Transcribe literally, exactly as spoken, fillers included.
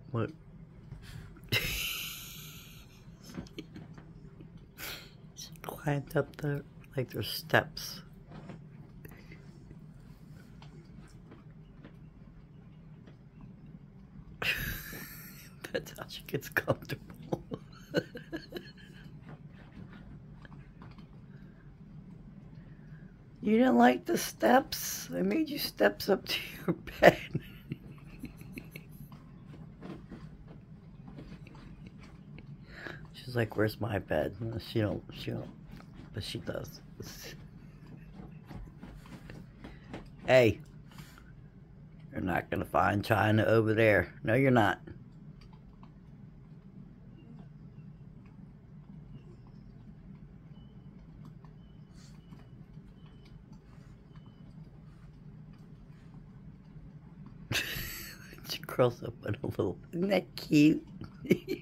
What? She climbed up there like there's steps. That's how she gets comfortable. You didn't like the steps? I made you steps up to your bed. She's like, where's my bed? No, she don't, she don't, but she does. Hey, you're not gonna find China over there. No, you're not. She curls up in a little, isn't that cute?